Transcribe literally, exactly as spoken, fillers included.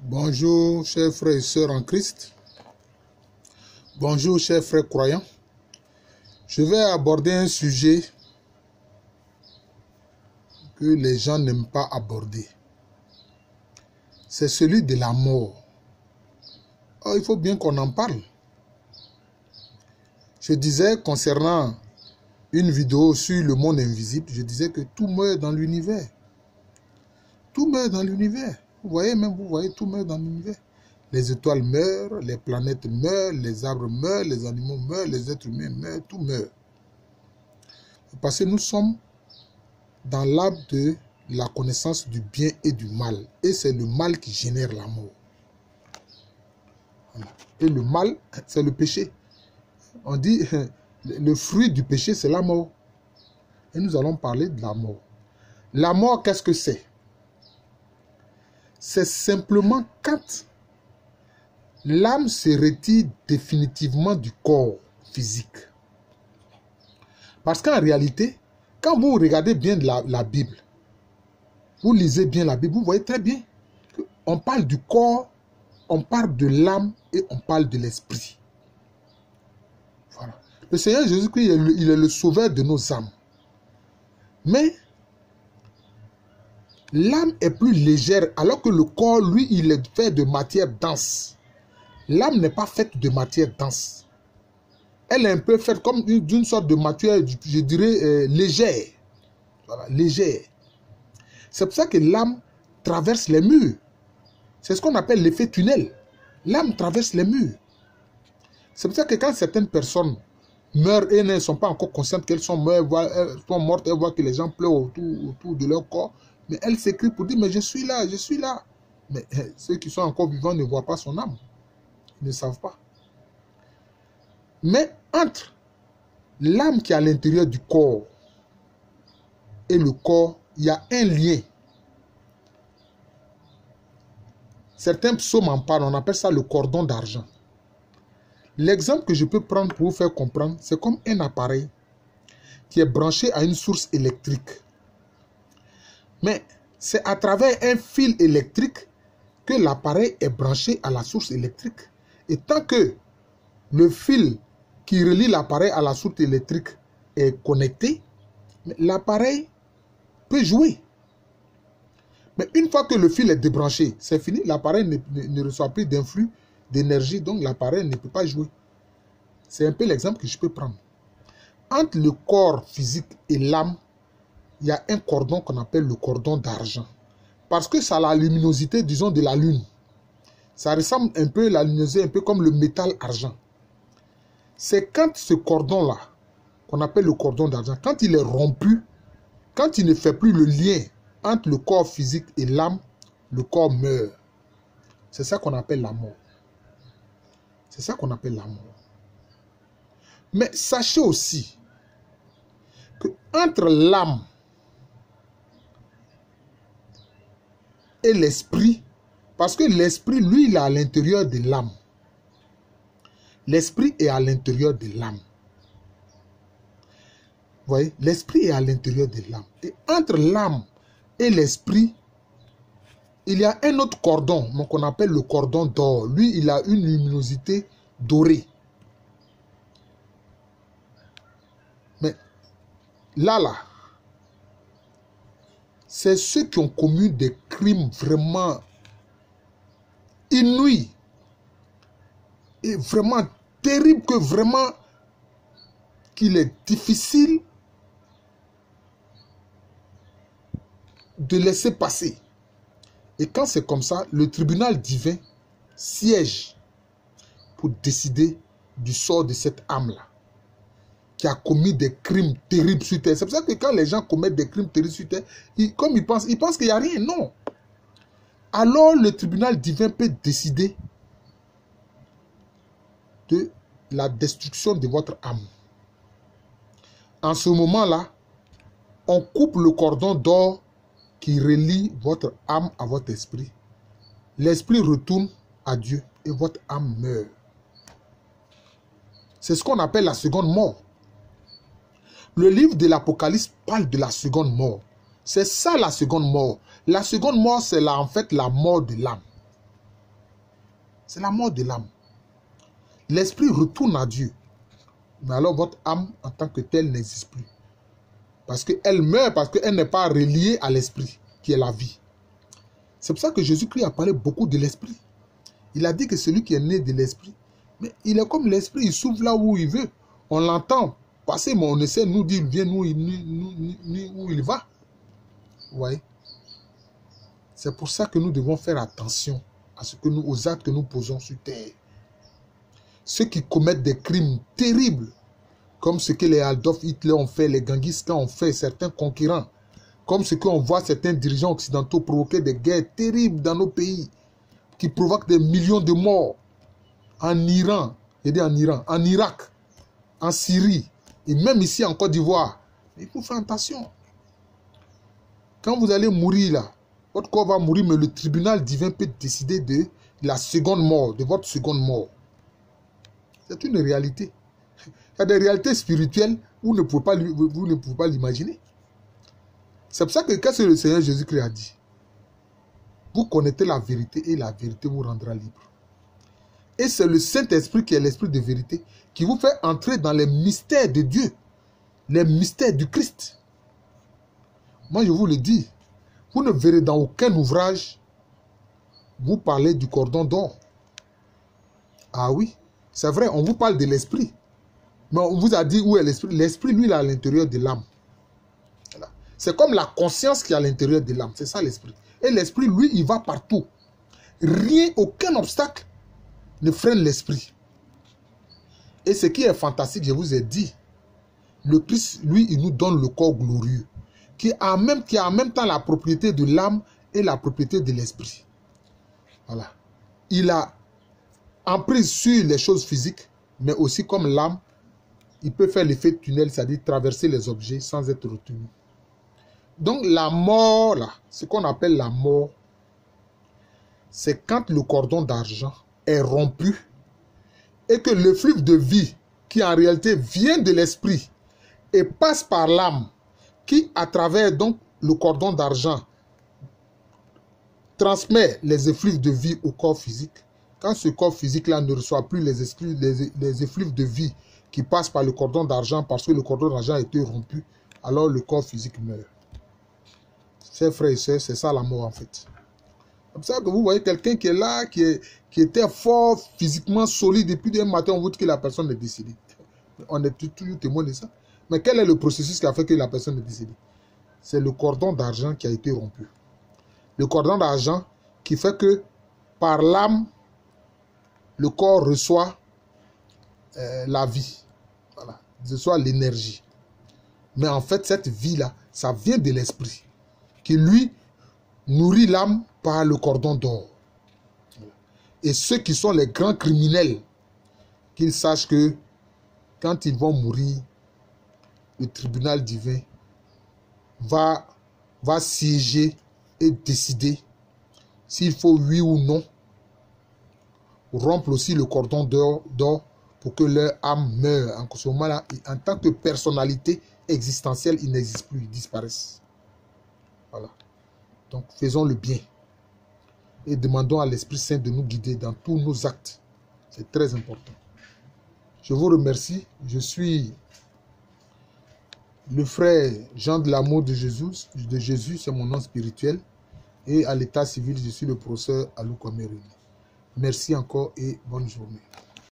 Bonjour, chers frères et sœurs en Christ. Bonjour, chers frères croyants. Je vais aborder un sujet que les gens n'aiment pas aborder. C'est celui de la mort. Oh, il faut bien qu'on en parle. Je disais concernant une vidéo sur le monde invisible, je disais que tout meurt dans l'univers. Tout meurt dans l'univers. Vous voyez, même vous voyez, tout meurt dans l'univers. Les étoiles meurent, les planètes meurent, les arbres meurent, les animaux meurent, les êtres humains meurent, tout meurt. Parce que nous sommes dans l'arbre de la connaissance du bien et du mal. Et c'est le mal qui génère la mort. Et le mal, c'est le péché. On dit, le fruit du péché, c'est la mort. Et nous allons parler de la mort. La mort, qu'est-ce que c'est? C'est simplement quand l'âme se retire définitivement du corps physique. Parce qu'en réalité, quand vous regardez bien la, la Bible, vous lisez bien la Bible, vous voyez très bien qu'on parle du corps, on parle de l'âme et on parle de l'esprit. Voilà. Le Seigneur Jésus-Christ, il est le, il est le sauveur de nos âmes. Mais l'âme est plus légère, alors que le corps, lui, il est fait de matière dense. L'âme n'est pas faite de matière dense. Elle est un peu faite comme d'une sorte de matière, je dirais, euh, légère. Voilà, légère. C'est pour ça que l'âme traverse les murs. C'est ce qu'on appelle l'effet tunnel. L'âme traverse les murs. C'est pour ça que quand certaines personnes meurent et ne sont pas encore conscientes qu'elles sont, sont mortes, elles voient que les gens pleurent autour, autour de leur corps, mais elles s'écrient pour dire, mais je suis là, je suis là. Mais ceux qui sont encore vivants ne voient pas son âme. Ils ne savent pas. Mais entre l'âme qui est à l'intérieur du corps et le corps, il y a un lien. Certains psaumes en parlent, on appelle ça le cordon d'argent. L'exemple que je peux prendre pour vous faire comprendre, c'est comme un appareil qui est branché à une source électrique. Mais c'est à travers un fil électrique que l'appareil est branché à la source électrique. Et tant que le fil qui relie l'appareil à la source électrique est connecté, l'appareil peut jouer. Mais une fois que le fil est débranché, c'est fini, l'appareil ne, ne, ne reçoit plus d'influx d'énergie, donc l'appareil ne peut pas jouer. C'est un peu l'exemple que je peux prendre. Entre le corps physique et l'âme, il y a un cordon qu'on appelle le cordon d'argent. Parce que ça a la luminosité, disons, de la lune. Ça ressemble un peu, la luminosité, un peu comme le métal argent. C'est quand ce cordon-là, qu'on appelle le cordon d'argent, quand il est rompu, quand il ne fait plus le lien entre le corps physique et l'âme, le corps meurt. C'est ça qu'on appelle la mort. C'est ça qu'on appelle la mort. Mais sachez aussi que entre l'âme et l'esprit, parce que l'esprit, lui, il est à l'intérieur de l'âme. L'esprit est à l'intérieur de l'âme. Vous voyez, l'esprit est à l'intérieur de l'âme. Et entre l'âme et l'esprit, il y a un autre cordon, qu'on appelle le cordon d'or. Lui, il a une luminosité dorée. Mais là, là, c'est ceux qui ont commis des crimes vraiment inouïs et vraiment terribles, que vraiment qu'il est difficile de laisser passer. Et quand c'est comme ça, le tribunal divin siège pour décider du sort de cette âme-là, qui a commis des crimes terribles sur terre. C'est pour ça que quand les gens commettent des crimes terribles sur terre, ils, comme ils pensent, ils pensent qu'il n'y a rien. Non. Alors le tribunal divin peut décider de la destruction de votre âme. En ce moment-là, on coupe le cordon d'or qui relie votre âme à votre esprit. L'esprit retourne à Dieu et votre âme meurt. C'est ce qu'on appelle la seconde mort. Le livre de l'Apocalypse parle de la seconde mort. C'est ça la seconde mort. La seconde mort, c'est en fait la mort de l'âme. C'est la mort de l'âme. L'esprit retourne à Dieu. Mais alors votre âme en tant que telle n'existe plus. Parce qu'elle meurt, parce qu'elle n'est pas reliée à l'esprit, qui est la vie. C'est pour ça que Jésus-Christ a parlé beaucoup de l'esprit. Il a dit que celui qui est né de l'esprit, mais il est comme l'esprit, il s'ouvre là où il veut. On l'entend passer, mais on essaie de nous dire, viens nous, ni, ni, ni où il va. Vous voyez? C'est pour ça que nous devons faire attention à ce que nous, aux actes que nous posons sur terre. Ceux qui commettent des crimes terribles, comme ce que les Adolf Hitler ont fait, les Genghis Khan ont fait, certains conquérants, comme ce qu'on voit certains dirigeants occidentaux provoquer des guerres terribles dans nos pays, qui provoquent des millions de morts en Iran, et en Iran, en Irak, en Syrie, et même ici en Côte d'Ivoire. Il faut faire attention. Quand vous allez mourir là, votre corps va mourir, mais le tribunal divin peut décider de la seconde mort, de votre seconde mort. C'est une réalité. Il y a des réalités spirituelles où vous ne pouvez pas, vous ne pouvez pas l'imaginer. C'est pour ça que qu'est-ce que le Seigneur Jésus-Christ a dit? Vous connaissez la vérité et la vérité vous rendra libre. Et c'est le Saint-Esprit qui est l'Esprit de vérité qui vous fait entrer dans les mystères de Dieu, les mystères du Christ. Moi, je vous le dis, vous ne verrez dans aucun ouvrage vous parler du cordon d'or. Ah oui, c'est vrai, on vous parle de l'esprit. Mais on vous a dit où est l'esprit. L'esprit, lui, il est à l'intérieur de l'âme. Voilà. C'est comme la conscience qui est à l'intérieur de l'âme. C'est ça l'esprit. Et l'esprit, lui, il va partout. Rien, aucun obstacle ne freine l'esprit. Et ce qui est fantastique, je vous ai dit, le Christ, lui, il nous donne le corps glorieux, qui a, même, qui a en même temps la propriété de l'âme et la propriété de l'esprit. Voilà. Il a emprise sur les choses physiques, mais aussi comme l'âme, il peut faire l'effet tunnel, c'est-à-dire traverser les objets sans être retenu. Donc la mort, là, ce qu'on appelle la mort, c'est quand le cordon d'argent est rompu et que le flux de vie, qui en réalité vient de l'esprit et passe par l'âme, qui à travers donc le cordon d'argent transmet les effluves de vie au corps physique. Quand ce corps physique-là ne reçoit plus les, les, les effluves de vie qui passent par le cordon d'argent parce que le cordon d'argent a été rompu, alors le corps physique meurt. Chers frères et sœurs, c'est ça la mort en fait. C'est pour ça que vous voyez quelqu'un qui est là, qui, est, qui était fort, physiquement solide, et puis d'un matin, on vous dit que la personne est décédée. On est toujours témoin de ça. Mais quel est le processus qui a fait que la personne est décédée? C'est le cordon d'argent qui a été rompu. Le cordon d'argent qui fait que par l'âme, le corps reçoit euh, la vie. Voilà. Reçoit l'énergie. Mais en fait, cette vie-là, ça vient de l'esprit. Qui lui nourrit l'âme par le cordon d'or. Et ceux qui sont les grands criminels, qu'ils sachent que quand ils vont mourir, le tribunal divin va, va siéger et décider s'il faut oui ou non rompre aussi le cordon d'or pour que leur âme meure. En ce moment-là, en tant que personnalité existentielle, ils n'existent plus, ils disparaissent. Voilà. Donc faisons le bien et demandons à l'Esprit Saint de nous guider dans tous nos actes. C'est très important. Je vous remercie. Je suis le frère Jean de l'amour de Jésus. De Jésus, c'est mon nom spirituel. Et à l'état civil, je suis le professeur Alou Kwamerine. Merci encore et bonne journée.